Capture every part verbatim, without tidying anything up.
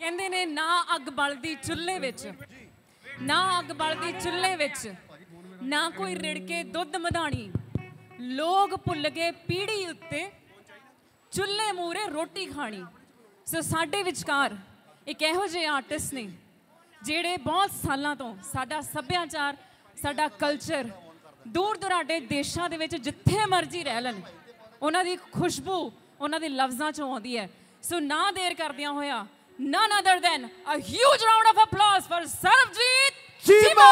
कहंदे ने ना अग बलदी चुल्हे विच, ना अग बलदी चुल्हे विच, ना कोई रिड़के दुध मधानी, लोग भुल गए पीढ़ी उत्ते चुल्हे मूहरे रोटी खानी। सो साडे विचकार एक इहो जिहे आर्टिस्ट ने जिहड़े बहुत सालों तो साडा सभ्याचार साडा कल्चर दूर दुराडे देशों दे विच जिथे मर्जी रह लैन उन्हां दी खुशबू उन्हां दे लफ्ज़ां चों आउंदी है। सो ना देर करदियां होया none other than a huge round of applause for Sarabjit Cheema!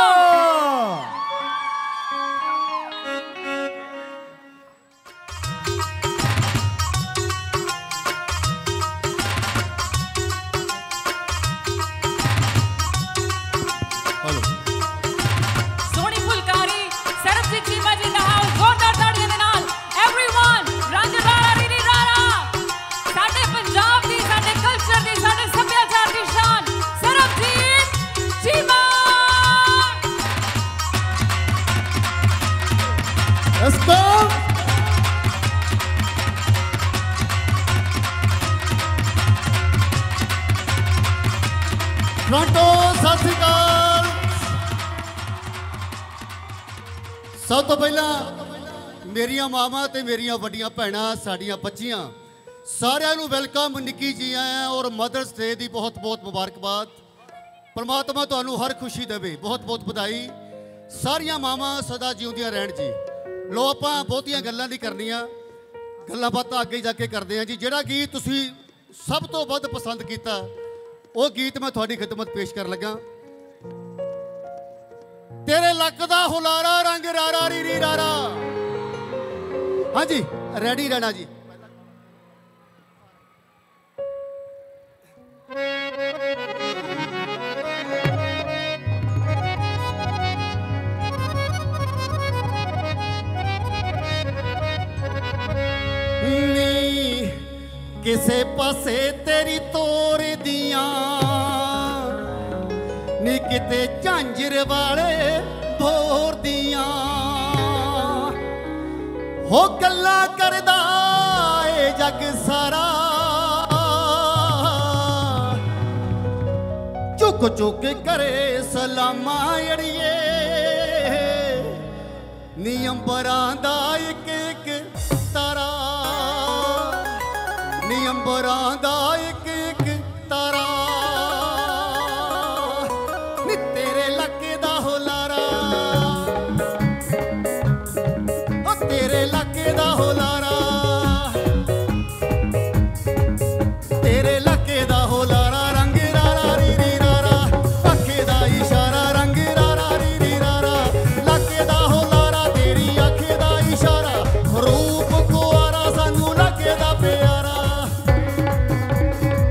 Soni Fulkari, Sarabjit Cheema ji in the house. Zordar taaliyan de naal. Everyone, Rang Rara Riri Rara. Sade Punjab di, sade culture di, sade sabhyachar di shaan. Sarabjit Cheema. Let's go. Pronto, सत श्री अकाल। सब तो पहला मेरिया मामा ते मेरिया वड्डियां भैणां साडियां बच्चियां सारियां नूं वेलकम निक्की जी आया और मदर्स डे दी बहुत बहुत मुबारकबाद। परमात्मा तुहानूं हर खुशी देवे, बहुत बहुत बधाई। सारियां मावां सदा जिउंदियां रहण जी। लो आपां बहुतियां गल्लां नहीं करनियां, गल्लां बातां अगे जाके करदे हां जी। जिहड़ा गीत तुसीं सब तो वध पसंद कीता वो गीत मैं तुहाडी खिदमत पेश कर लगा। तेरे लक दा हुलारा रंग रारा रीरी रारा। हाँ जी, रेडी रहना जी। नी किसे पासे तेरी तोर दिया नी किते झांझर वाले भोर दिया हो गल्ला करदा ए जग सारा चुक चुक करे सलामा अड़िए नी अंबरां दा इक इक तारा नी अंबरां दा इक इक तारा नी तेरे लके दा होलारा ओ तेरे लके दा होलारा तेरे लके दा होलारा रंग रारा रीरी रारा अखे दा इशारा रंग रारा रीरी रारा लके दा होलारा तेरी अखे दा इशारा रूप कुआरा सानू लके दा प्यारा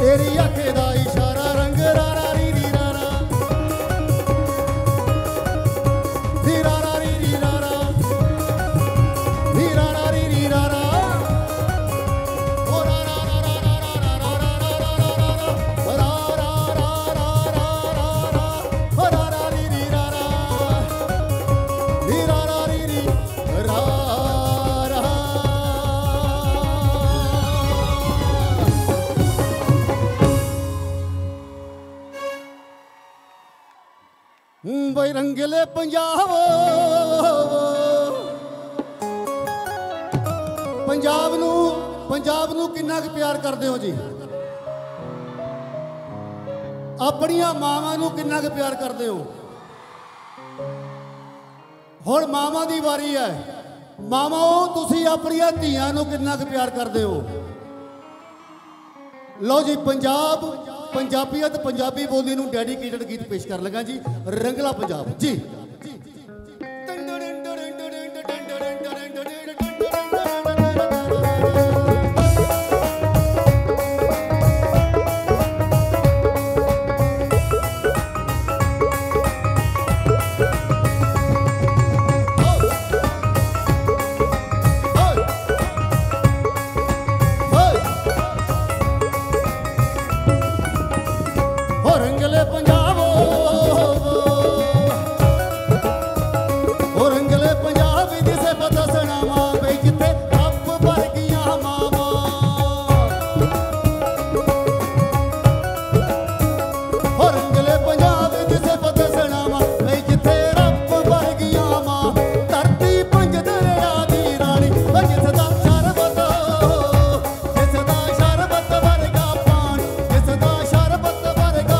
तेरी अखे दा इशारा रंग रारा री री रारा री रारा री री रारा री रारा री री रारा ओ रारा रारा रारा रारा रारा रारा रारा रारा री री रारा री रारा री री रारा बई रंगले पंजाब पंजाब नू पंजाब नू किन्ना क प्यार करदे हो जी अपनियां मावां नू किन्ना क प्यार करदे हो हुण मावां दी वारी है मावाओ तुसी अपनियां धीआं नू किन्ना क प्यार करदे हो लो जी पंजाब पंजाबीयत पंजाबी बोली नू डेडिकेटेड गीत पेश कर लगा जी रंगला पंजाब जी रंगले पंजाब रंगले पंजाब जिसे पता सुनावा बई जिथे रब वर्गियां मावा रंगले पंजाब जिसे पता सुनावा बई जिथे रब वर्गियां मां धरती पंज दरिया दी रानी जिसदा शरबत जिसदा शरबत वर्गा पानी जिसदा शरबत वर्गा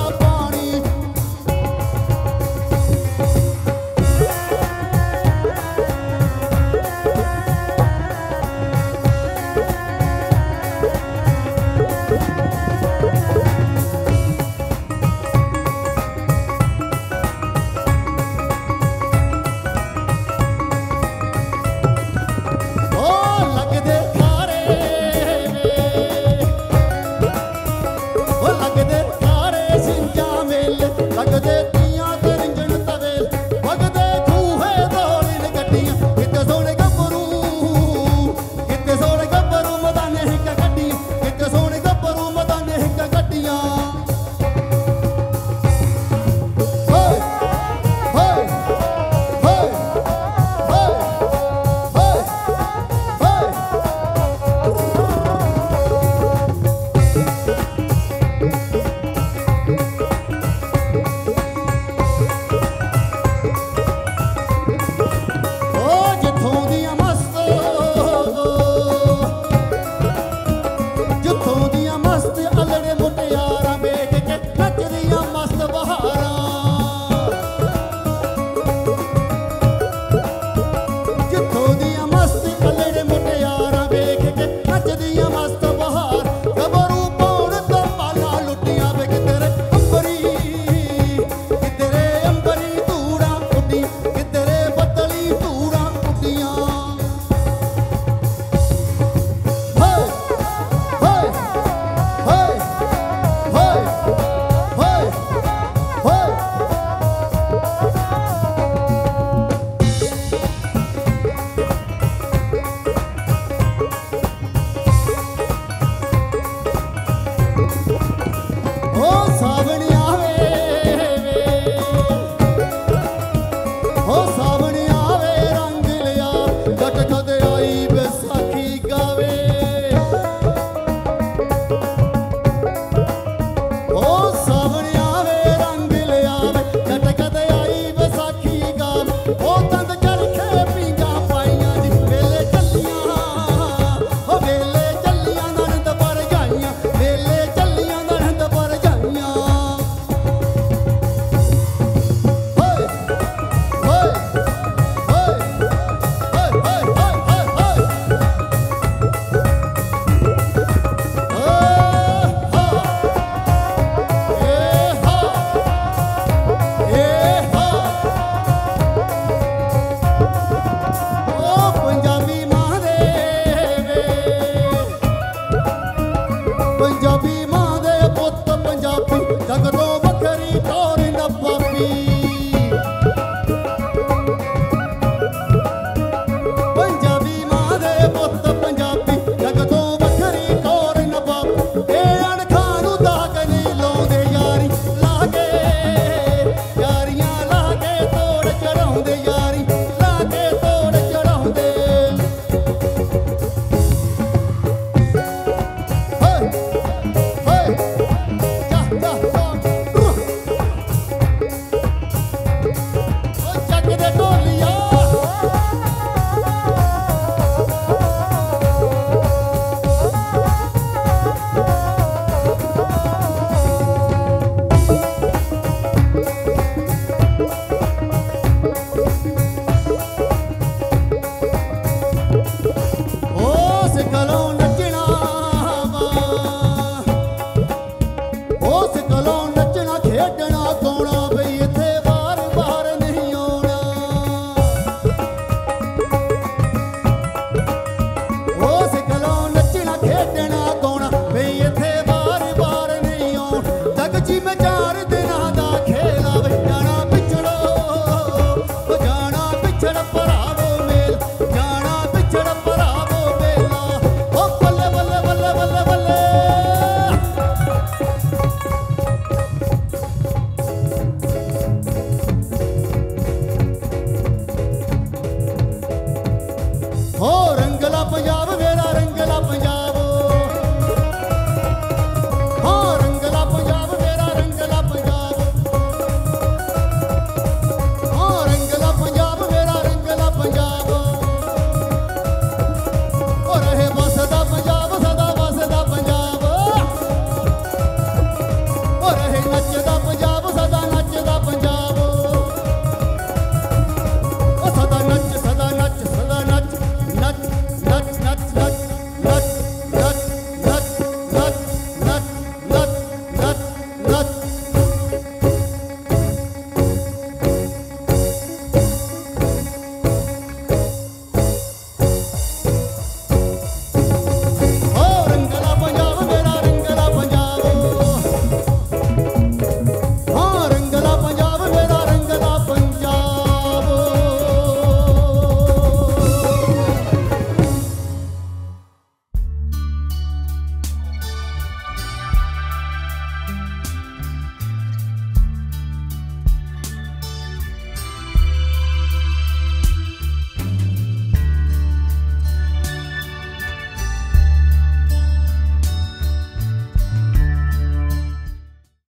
पंजाबी मां